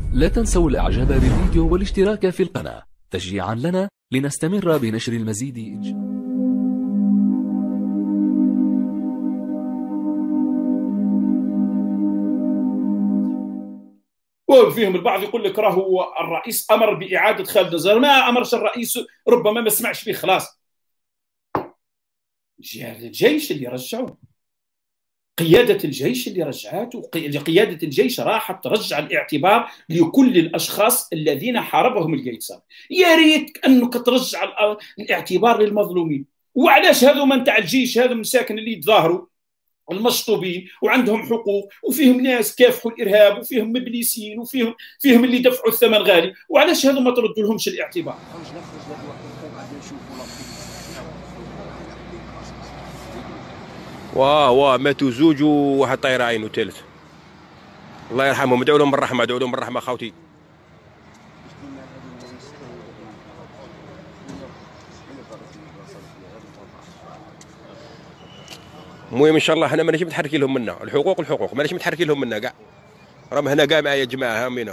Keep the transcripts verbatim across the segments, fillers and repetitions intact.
لا تنسوا الاعجاب بالفيديو والاشتراك في القناة تشجيعا لنا لنستمر بنشر المزيد إن شاء الله. وفيهم البعض يقول لك راهو الرئيس امر باعاده خالد نزار. ما امرش الرئيس، ربما ما سمعش فيه خلاص. الجيش اللي رجعوا، قياده الجيش اللي رجعته، قياده الجيش راحت ترجع الاعتبار لكل الاشخاص الذين حاربهم القيصر. يا ريت انك ترجع الاعتبار للمظلومين. وعلاش هذو من تاع الجيش هذو مساكن اللي يتظاهروا المشطوبين وعندهم حقوق وفيهم ناس كافحوا الارهاب وفيهم مبليسين وفيهم فيهم اللي دفعوا الثمن غالي، وعلاش هذو ما تردوا لهمش الاعتبار؟ واه واه ماتوا زوج وواحد طاير عينه ثالث. الله يرحمهم، ادعوا لهم بالرحمه، ادعوا لهم بالرحمه خاوتي. المهم ان شاء الله حنا ماناش متحركين لهم منا، الحقوق الحقوق ماناش متحركين لهم منا كاع. راهم هنا كاع معايا جماعه هامينا،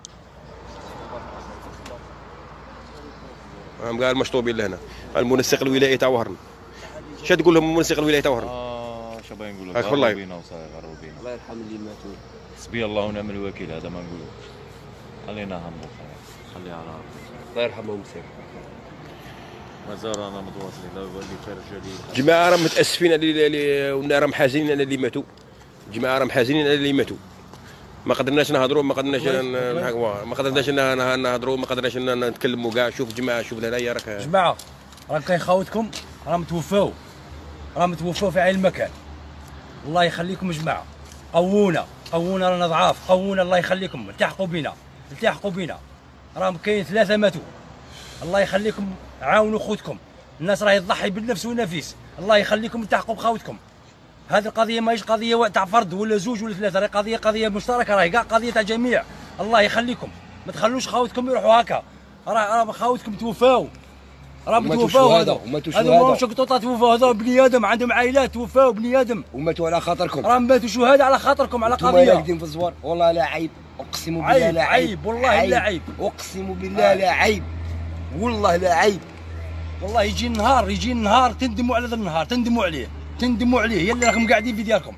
راهم كاع المشطوبين لهنا. المنسق الولائي تاع وهران، اش تقول لهم المنسق الولائي تاع وهران؟ اه اش باغي نقول لك؟ والله بينا وصاي غروا بينا. الله يرحم اللي ماتوا. حسبي الله ونعم الوكيل، هذا ما نقولوش. خلينا هم خليها على ربي. الله يرحمهم سير. مازال رانا متواصلين، لا يولي فرجه لي. جماعه راهم متاسفين على ونا راهم حازنين على اللي ماتوا. جماعه راهم حازنين على اللي ماتوا. ما قدرناش نهضروا، ما قدرناش ما قدرناش نهضروا، ما قدرناش نتكلموا كاع. شوف جماعه، شوف هنايا راك جماعه راك كاين خاوتكم راهم توفاو، راهم توفاو في عين المكان. الله يخليكم جماعه، قوونا قوونا، رانا ضعاف، قوونا الله يخليكم، التحقوا بنا التحقوا بنا. راهم كاين ثلاثه ماتوا، الله يخليكم عاونوا خوتكم. الناس راهي تضحي بالنفس والنفيس، الله يخليكم التحقوا بخاوتكم. هذه القضيه ماهيش قضيه تاع فرد ولا زوج ولا ثلاثه، راهي قضيه قضيه مشتركه، راهي كاع قضيه تاع جميع. الله يخليكم ما تخلوش خاوتكم يروحوا هكا، راه خاوتكم توفاو، راهم توفاو. هذا هذا ماهوش قطوطات، توفاو هذا بني ادم عندهم عائلات، توفاو بني ادم وماتوا على خاطركم. راهم ماتوا شهداء على خاطركم، على قضيه. انتم راكدين في الزوار، والله لا عيب، اقسم بالله لا عيب. عيب والله لا عيب، اقسم بالله لا عيب، والله لا عيب. والله يجي النهار، يجي النهار تندموا على ذا النهار، تندموا عليه تندموا عليه. يلا راكم قاعدين في دياركم.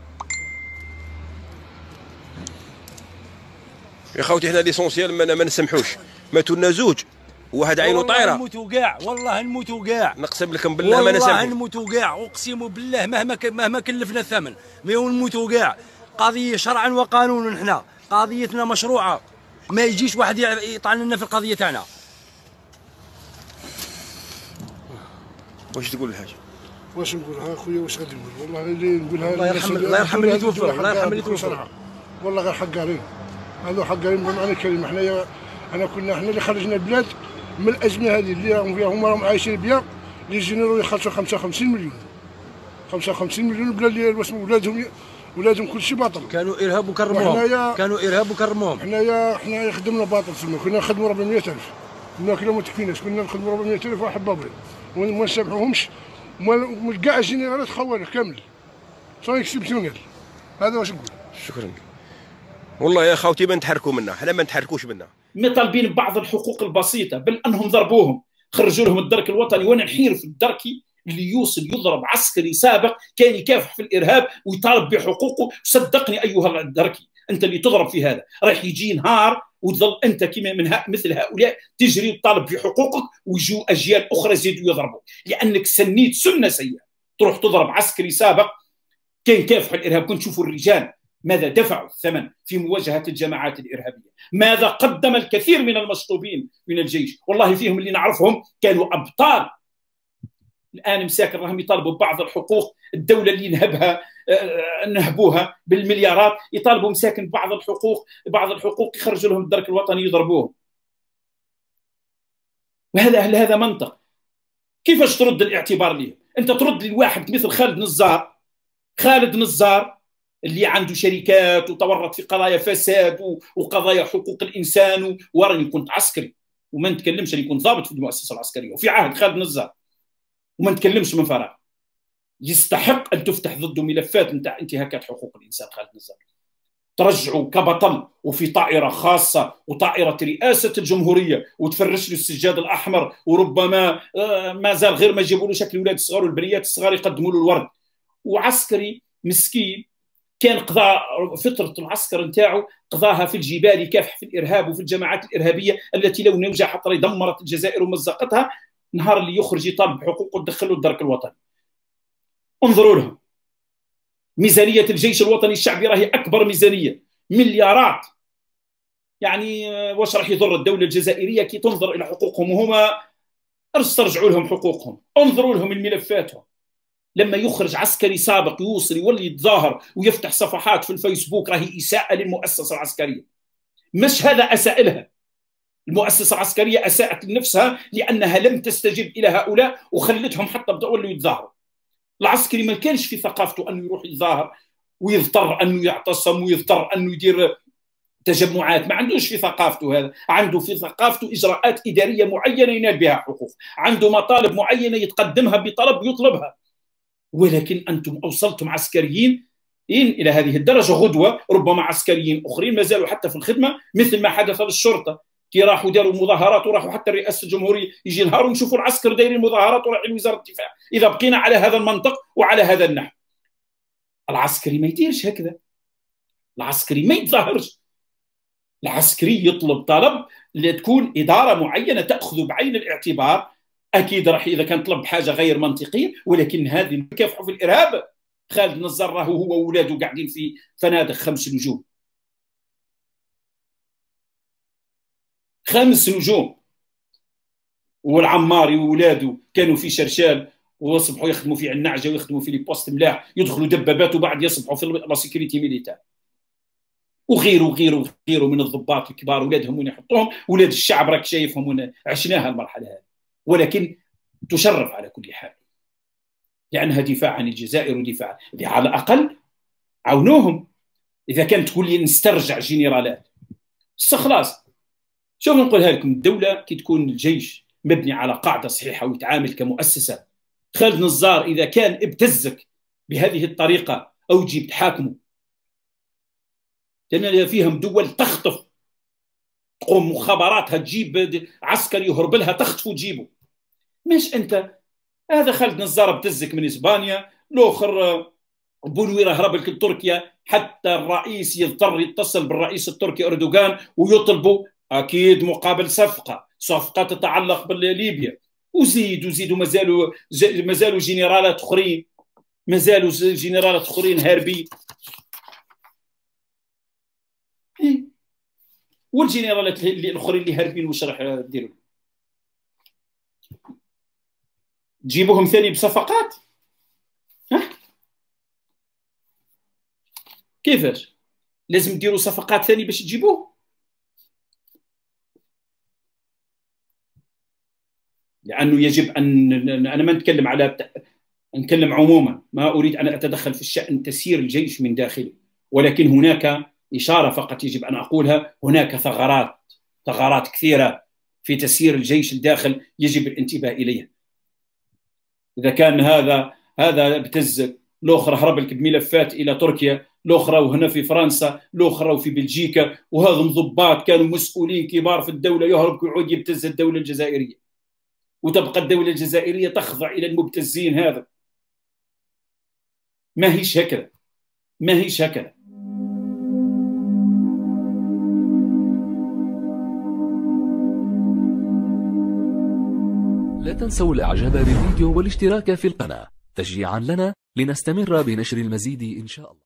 يا خوتي حنا ليسونسيال ما, ما نسمحوش. ماتوا لنا زوج وواحد عينه طايره. والله نموتوا كاع، والله نموتوا كاع، نقسم لكم بالله ما نسامحوا. والله نموتوا كاع، اقسم بالله مهما مهما كلفنا الثمن ما نموتوا كاع. قضيه شرعا وقانونا، حنا قضيتنا مشروعه، ما يجيش واحد يطعن لنا في القضيه تاعنا. واش تقول الحاج؟ واش نقولها اخويا؟ واش غادي نقول؟ والله اللي نقولها الله يرحم الله يرحم اللي توفى، الله يرحم اللي توفى. والله غير حق عليهم، هذو حق عليهم بمعنى الكلمه. حنايا انا كنا حنا اللي خرجنا البلاد من الازمه هذه اللي راهم فيها، هما راهم عايشين بها. لي جينيرو يخلصوا خمسة وخمسين مليون، خمسة وخمسين مليون. البلاد اللي ولادهم ولادهم كل شيء باطل، كانوا ارهاب وكرموهم، كانوا ارهاب وكرموهم. حنايا حنايا خدمنا باطل تما، كنا نخدموا أربعمية ألف، كنا كنا ما تكفيناش، كنا نخدموا أربعمية ألف واحد بابري وما نسامحوهمش. كاع الجينيرالات خوانه كامل، سون اكسبسيونيل. هذا واش نقول. شكرا. والله يا خوتي ما نتحركوا منا، حنا ما نتحركوش منا. مطالبين ببعض الحقوق البسيطه، بل انهم ضربوهم، خرجوا لهم الدرك الوطني. وانا نحير في الدركي اللي يوصل يضرب عسكري سابق كان يكافح في الارهاب ويطالب بحقوقه. صدقني ايها الدركي، انت اللي تضرب في هذا، راح يجي نهار وتظل انت كما من مثل هؤلاء تجري وتطالب بحقوقك، ويجوا اجيال اخرى يزيدوا يضربوا، لانك سنيت سنه سيئه. تروح تضرب عسكري سابق كان كافح الارهاب. كنت تشوفوا الرجال ماذا دفعوا الثمن في مواجهه الجماعات الارهابيه، ماذا قدم الكثير من المشطوبين من الجيش. والله فيهم اللي نعرفهم كانوا ابطال. الان مساكن راهم يطالبوا ببعض الحقوق، الدوله اللي نهبها نهبوها بالمليارات، يطالبوا مساكن ببعض الحقوق، بعض الحقوق يخرجوا لهم الدرك الوطني يضربوهم. وهذا هل هذا منطق؟ كيفاش ترد الاعتبار ليه؟ انت ترد لواحد مثل خالد نزار، خالد نزار اللي عنده شركات وتورط في قضايا فساد وقضايا حقوق الانسان. وراني كنت عسكري وما نتكلمش، اللي كنت ضابط في المؤسسه العسكريه وفي عهد خالد نزار، وما نتكلمش من فراغ. يستحق ان تفتح ضده ملفات نتاع انتهاكات حقوق الانسان خالد نزار. ترجعوا كبطل وفي طائرة خاصة وطائرة رئاسة الجمهورية وتفرش له السجاد الأحمر، وربما ما زال غير ما يجيبوا له شكل الأولاد الصغار والبنيات الصغار يقدموا له الورد. وعسكري مسكين كان قضى فترة العسكر نتاعو قضاها في الجبال يكافح في الإرهاب وفي الجماعات الإرهابية التي لو نوجع حتى دمرت الجزائر ومزقتها. نهار اللي يخرج يطالب بحقوقه تدخله الدرك الوطني. انظروا لهم، ميزانية الجيش الوطني الشعبي راهي أكبر ميزانية، مليارات. يعني واش راح يضر الدولة الجزائرية كي تنظر إلى حقوقهم وهما استرجعوا لهم حقوقهم. انظروا لهم الملفاتهم. لما يخرج عسكري سابق يوصل يولي يتظاهر ويفتح صفحات في الفيسبوك راهي إساءة للمؤسسة العسكرية. مش هذا أساء لها، المؤسسة العسكرية أساءت لنفسها لأنها لم تستجب إلى هؤلاء وخلتهم حتى بدأوا يتظاهروا. العسكري ما كانش في ثقافته أنه يروح يتظاهر ويضطر أنه يعتصم ويضطر أنه يدير تجمعات، ما عندوش في ثقافته هذا. عنده في ثقافته إجراءات إدارية معينة ينال بها حقوق، عنده مطالب معينة يتقدمها بطلب يطلبها. ولكن أنتم أوصلتم عسكريين إلى هذه الدرجة. غدوة ربما عسكريين أخرين ما زالوا حتى في الخدمة، مثل ما حدث للشرطة كي راحوا داروا مظاهرات وراحوا حتى رئاسة الجمهورية، يجي نهار ونشوفوا العسكر دايرين مظاهرات ورايحين وزارة الدفاع. إذا بقينا على هذا المنطق وعلى هذا النحو، العسكري ما يديرش هكذا، العسكري ما يتظاهرش، العسكري يطلب طلب لتكون إدارة معينة تأخذ بعين الاعتبار. أكيد راح إذا كان طلب حاجة غير منطقية، ولكن هذه مكافحة في الإرهاب. خالد نزار راهو هو وولاده قاعدين في فنادق خمس نجوم، خمس نجوم، والعماري وولاده كانوا في شرشال ويصبحوا يخدموا في النعجه ويخدموا في لي بوست ملاح، يدخلوا دبابات وبعد يصبحوا في لا سيكوريتي ميليتار. وغيره وغيره وغيره من الضباط الكبار اولادهم وين يحطوهم، اولاد الشعب راك شايفهم وين عشناها المرحله هذه. ولكن تشرف على كل حال لانها دفاع عن الجزائر ودفاع على الاقل عاونوهم. اذا كانت تقول لي نسترجع جنرالات خلاص. شوف نقولها لكم، الدوله كي تكون الجيش مبني على قاعده صحيحه ويتعامل كمؤسسه. خالد نزار اذا كان ابتزك بهذه الطريقه او تجيب تحاكمه، لان فيهم دول تخطف، تقوم مخابراتها تجيب عسكري يهرب لها تخطف وتجيبه. مش انت هذا خالد نزار ابتزك من اسبانيا، الاخر بونويره هرب لك لتركيا، حتى الرئيس يضطر يتصل بالرئيس التركي اردوغان ويطلبوا اكيد مقابل صفقه، صفقه تتعلق بليبيا. وزيد وزيد ومازالوا مازالوا جنرالات اخرين، مازالوا جنرالات اخرين هاربين. والجنرالات الاخرين اللي هاربين واش راح ديروا؟ تجيبوهم ثاني بصفقات؟ ها؟ كيفاش؟ لازم ديروا صفقات ثاني باش تجيبوه؟ لأنه يجب أن أنا ما نتكلم على نتكلم عموما، ما أريد أن أتدخل في الشأن تسيير الجيش من داخله، ولكن هناك إشارة فقط يجب أن أقولها. هناك ثغرات ثغرات كثيرة في تسيير الجيش الداخل يجب الانتباه إليها. إذا كان هذا هذا ابتز، الأخرى هرب لك بملفات إلى تركيا، الأخرى وهنا في فرنسا، الأخرى وفي بلجيكا، وهذا ضباط كانوا مسؤولين كبار في الدولة يهرب ويعود يبتز الدولة الجزائرية، وتبقى الدولة الجزائرية تخضع إلى المبتزين. هذا ما هيش هكذا، ما هيش هكذا. لا تنسوا الاعجاب بالفيديو والاشتراك في القناة تشجيعا لنا لنستمر بنشر المزيد إن شاء الله.